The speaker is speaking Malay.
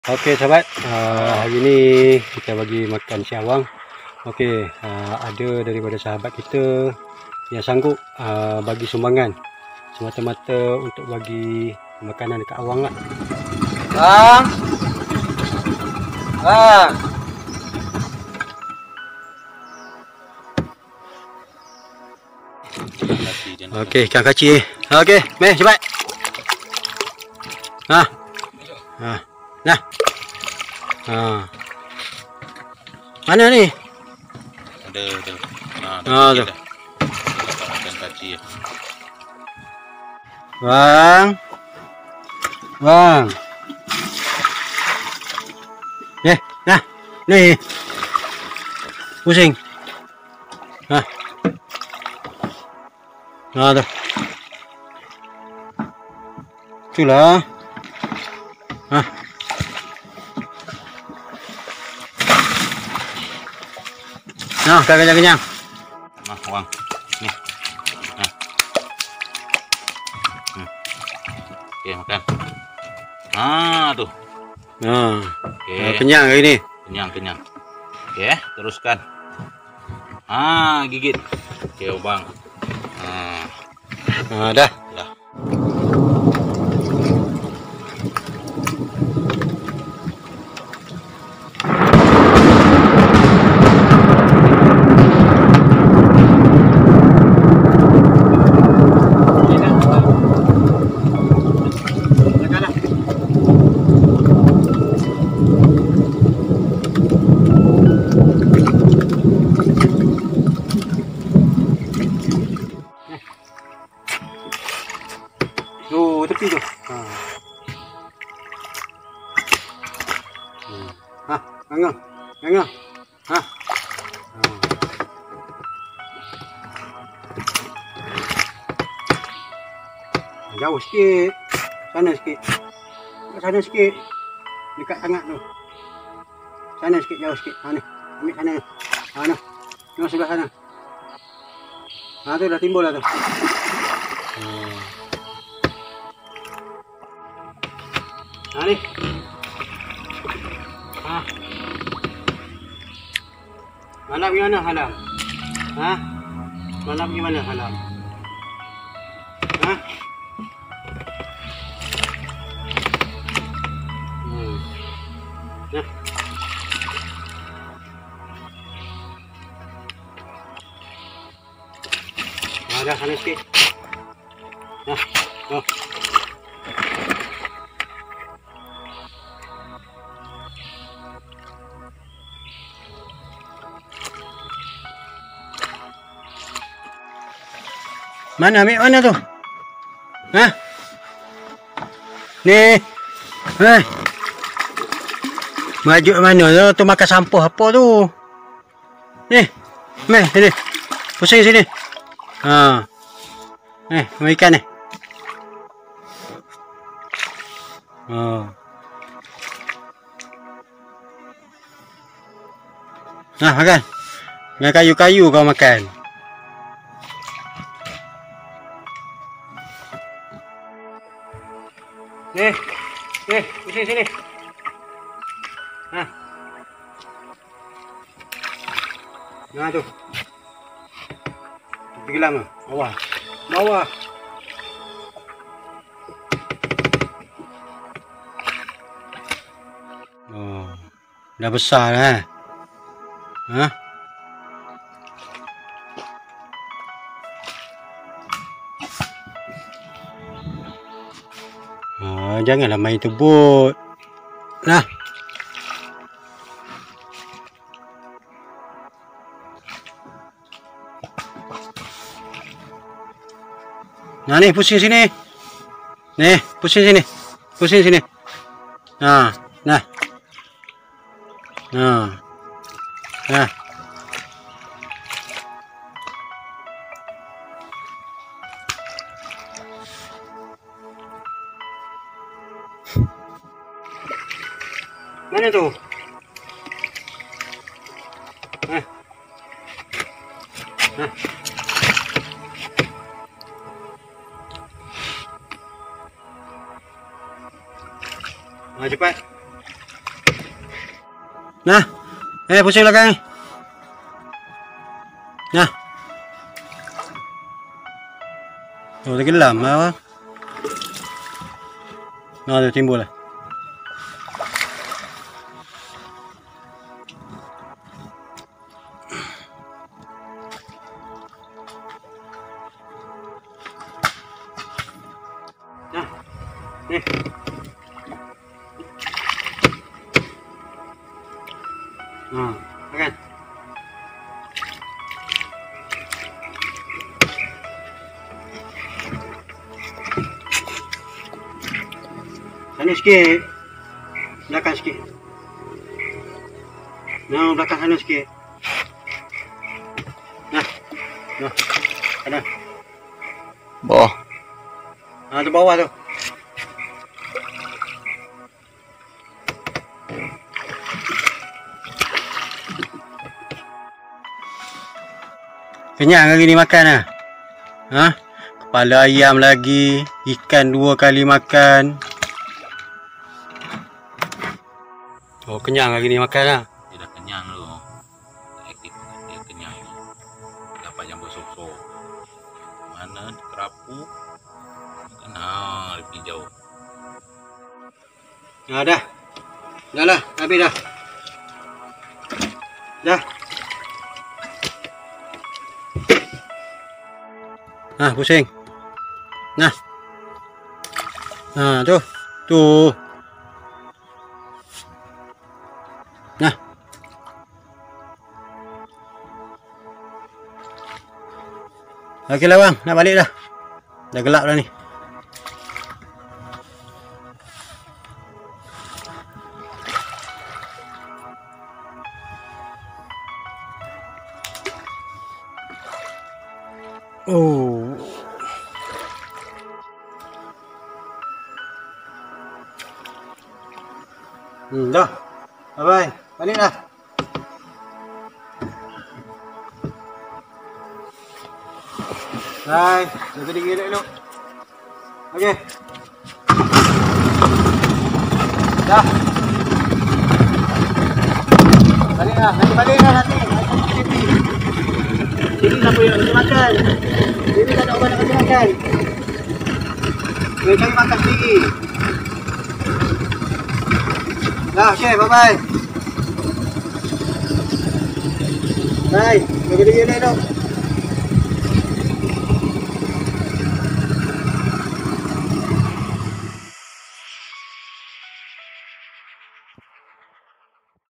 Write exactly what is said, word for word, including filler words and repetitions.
Okey sahabat, uh, hari ni kita bagi makan syawang. Okey, uh, ada daripada sahabat kita yang sanggup uh, bagi sumbangan semata-mata untuk bagi makanan dekat awang lah. Bang, bang. Okey, ikan kaci. Okey, meh cepat. Ha. Ha. Nah. Ha. Mana ni? Ada tu. Ha, tu. Ikan kaci. Bang. Bang. Eh, nah. Ni. Pusing. Ha. Ha tu. Itulah. Ha. Nah, dah kenyang-kenyang. Nah, wang. Ni. Nah. Hmm. Okey, makan. Ah, tu. Ha. Okey. Ha, kenyang hari ni. Kenyang, kenyang. Okey, teruskan. Ah, gigit. Okey, bang. Ah. Ha, dah. Dah. Tu tepi tu. Ha. Hmm. Ha, angah. Angah. Ha. Ha. Jauh sikit. Sana sikit. Sana sikit. Dekat tangan tu. Sana sikit, jauh sikit. Ha ni. Ambil sana ni. Ha ni. Tengok sebelah sana. Ha tu dah timbul dah tu. Hmm. Ha ni. Ha. Malam pergi mana halam? Ha? Malam pergi mana halam? Ha? Hmm. Nah. Ha dah sana sikit. Nah. Oh. Mana ambil mana tu? Ha? Ni. Hei. Maju mana tu? Tu makan sampah apa tu? Ni. Meh sini. Pusing sini. Ha. Eh, ambil ikan ni. Oh. Nah, makan. Dengan kayu-kayu kau makan. Nih, nih, pusing sini. Nah, nah tu. Tenggelam tu, bawah, bawah. Oh, dah besar lah. Hah? Oh, janganlah main tebut. Nah. Nah ni pusing sini. Nih, pusing sini. Pusing sini. Nah, nah. Nah. Nah. Mana tu? Hah? Hah? Ha, cepat. Nah. Eh, pusing belakang ni. Nah. Oh, tenggelam lah. Nah, dia timbul lah. Nah. Ni. Nah, makan. Sana sikit. Belakang sikit. Nah, belakang sana sikit. Nah. Nah. Sana. Bawah. Ah, tu bawah tu. Kenyang hari ni makan ah. Ha? Kepala ayam lagi, ikan dua kali makan. Oh, kenyang hari ni makan ah. Dia dah kenyang tu. Aktif dia kenyang ni. Dapat yang bersok-sok. Mana kerapu. Makan ha, dia pergi jauh. Nah, dah. Dah lah, habis dah. Dah. Nah, pusing. Nah. Nah, tu. Tu. Nah. Okeylah bang, nak balik dah. Dah gelap dah ni. Oh. Hmm, dah. Bye-bye. Balik dah. Bye. Jaga diri elok-elok. Okey. Dah. Balik dah. Nanti balik dah nanti. Ini siapa yang nak makan? Ini tak ada orang nak kasi makan. Kena cari makan sendiri. Dah, okey, bye-bye. Bye. Jaga diri elok-elok.